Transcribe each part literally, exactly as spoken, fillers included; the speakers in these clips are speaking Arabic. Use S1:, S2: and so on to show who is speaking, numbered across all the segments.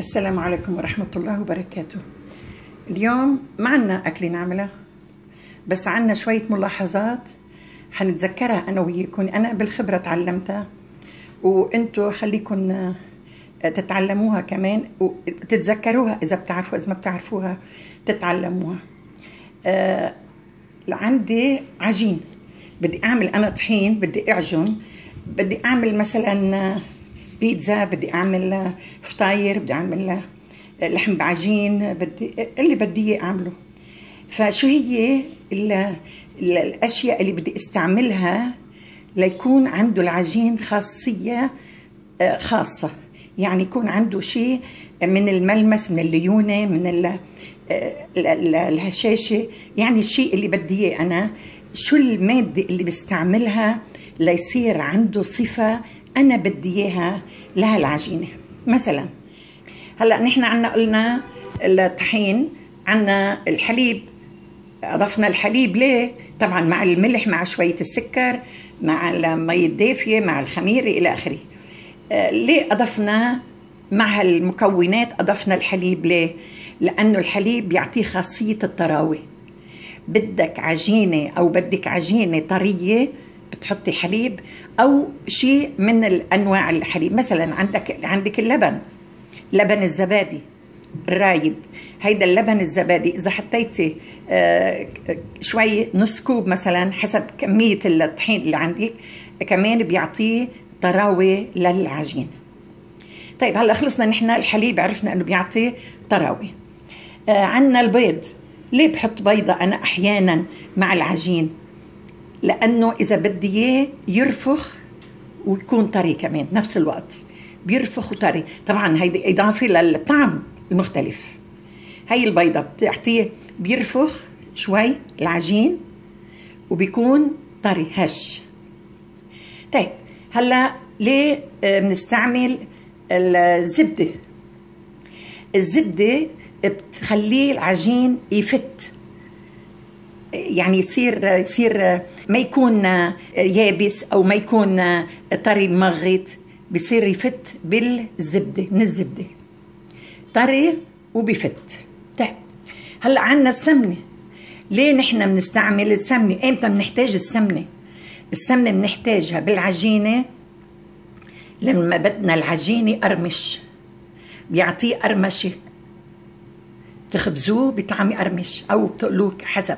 S1: السلام عليكم ورحمة الله وبركاته. اليوم ما عنا أكل نعمله، بس عنا شوية ملاحظات حنتذكرها أنا وياكم. أنا بالخبرة تعلمتها وإنتوا خليكم تتعلموها كمان وتتذكروها، إذا بتعرفوا إذا ما بتعرفوها تتعلموها. آه عندي عجين، بدي أعمل أنا طحين، بدي أعجن، بدي أعمل مثلا بيتزا، بدي أعمل فطاير، بدي أعمل لحم بعجين، بدي اللي بدي أعمله. فشو هي الأشياء اللي بدي استعملها ليكون عنده العجين خاصية خاصة، يعني يكون عنده شيء من الملمس، من الليونة، من الهشاشة، يعني الشيء اللي بدي إياه أنا. شو المادة اللي بستعملها ليصير عنده صفة أنا بدي إياها لها العجينة. مثلا هلأ نحن عنا قلنا الطحين، عنا الحليب، أضفنا الحليب ليه؟ طبعا مع الملح، مع شوية السكر، مع المي الدافية، مع الخميرة إلى آخره. آه ليه أضفنا مع المكونات أضفنا الحليب؟ ليه؟ لأنه الحليب بيعطيه خاصية الطراوة. بدك عجينة أو بدك عجينة طرية بتحطي حليب أو شيء من الأنواع الحليب. مثلا عندك عندك اللبن، لبن الزبادي الرايب، هيدا اللبن الزبادي إذا حطيتي آه شوي نص كوب مثلا حسب كمية الطحين اللي عندك، كمان بيعطيه طراوة للعجين. طيب هلا خلصنا نحن الحليب، عرفنا انه بيعطي طراوة. آه عنا البيض، ليه بحط بيضة أنا أحيانا مع العجين؟ لأنه إذا بدي إياه يرفخ ويكون طري كمان نفس الوقت، بيرفخ وطري. طبعا هيدي إضافة للطعم المختلف. هاي البيضة بتعطيه بيرفخ شوي العجين وبيكون طري هش. طيب هلا ليه بنستعمل الزبدة؟ الزبدة بتخليه العجين يفت، يعني يصير يصير ما يكون يابس او ما يكون طري مغط، بيصير يفت بالزبده، من الزبده طري وبيفت. طيب هلا عندنا السمنه، ليه نحن بنستعمل السمنه؟ امتى بنحتاج السمنه؟ السمنه بنحتاجها بالعجينه لما بدنا العجينه قرمش، بيعطيه قرمشه، تخبزوه بيطلع مقرمش او بتقلوه حسب.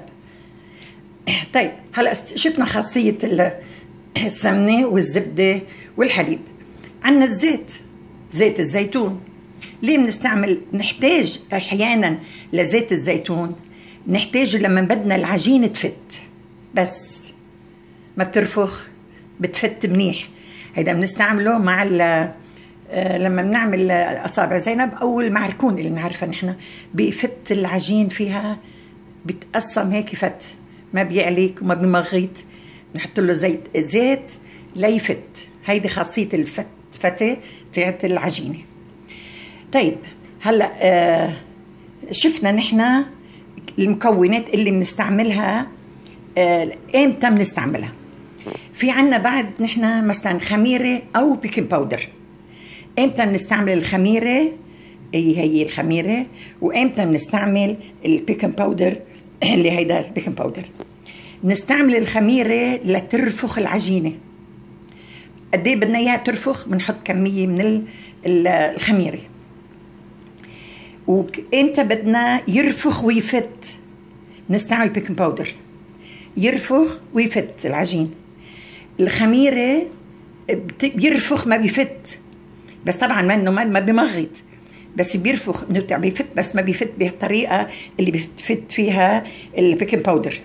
S1: طيب هلا شفنا خاصية السمنة والزبدة والحليب. عنا الزيت، زيت الزيتون، ليه بنستعمل؟ نحتاج احيانا لزيت الزيتون، نحتاجه لما بدنا العجينة تفت، بس ما بترفخ، بتفت منيح. هيدا بنستعمله مع لما بنعمل اصابع زينب او المعركون اللي بنعرفها نحن، بفت العجين فيها، بتقسم هيك فت، ما بيعليك وما بمغيط، بنحط له زيت زيت ليفت. هيدي خاصية الفت، فتة تاعت العجينة. طيب هلا آه شفنا نحن المكونات اللي بنستعملها. آه امتى بنستعملها؟ في عنا بعد نحن مثلا خميرة او بيكنج باودر. امتى بنستعمل الخميرة؟ هي هي الخميرة. وامتى بنستعمل البيكنج باودر اللي هيدا البيكنج باودر؟ نستعمل الخميرة لترفخ العجينة. قد ايه بدنا اياها ترفخ؟ بنحط كمية من الخميرة. وامتى بدنا يرفخ ويفت؟ نستعمل بيكنج باودر يرفخ ويفت العجين. الخميرة بيرفخ ما بيفت، بس طبعا ما انه ما بيمغط، بس بيرفخ انه بيفت، بس ما بيفت بهالطريقه اللي بيفت فيها البيكنج باودر.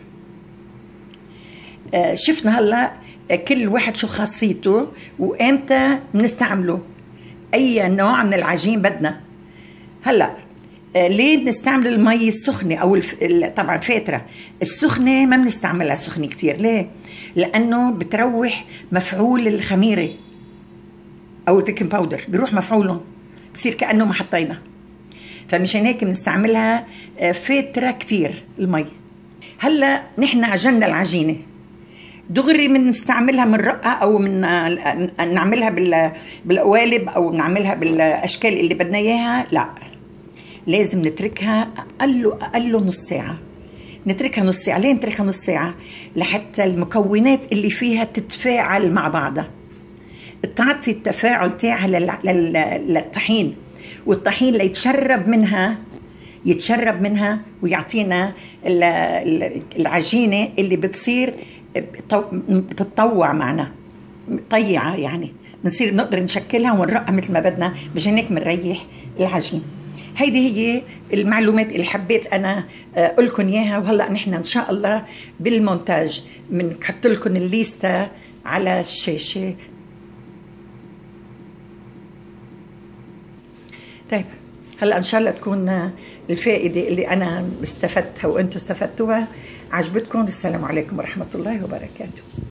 S1: آه شفنا هلا كل واحد شو خاصيته وامتى بنستعمله، اي نوع من العجين بدنا. هلا آه ليه بنستعمل المي السخنه او الف... طبعا فاتره السخنه ما بنستعملها سخنه كتير. ليه؟ لانه بتروح مفعول الخميره او البيكنج باودر، بيروح مفعولهم، بصير كأنه ما حطينا. فمشان هيك بنستعملها فترة كتير المي. هلا نحن عجننا العجينة، دغري بنستعملها من رقة او من نعملها بالقوالب او نعملها بالاشكال اللي بدنا اياها. لا، لازم نتركها اقل اقل نص ساعة. نتركها نص ساعة. ليه نتركها نص ساعة؟ لحتى المكونات اللي فيها تتفاعل مع بعضها، تعطي التفاعل تاعها للطحين، والطحين ليتشرب منها يتشرب منها ويعطينا العجينة اللي بتصير بتتطوع معنا طيعة، يعني بنصير نقدر نشكلها ونرقها مثل ما بدنا، مشان هيك بنريح العجين. هيدي هي المعلومات اللي حبيت انا اقول لكم اياها. وهلا نحن ان شاء الله بالمونتاج بنحط لكم الليسته على الشاشه. طيب هلا ان شاء الله تكون الفائده اللي انا استفدتها وانتم استفدتوها عجبتكم. السلام عليكم ورحمه الله وبركاته.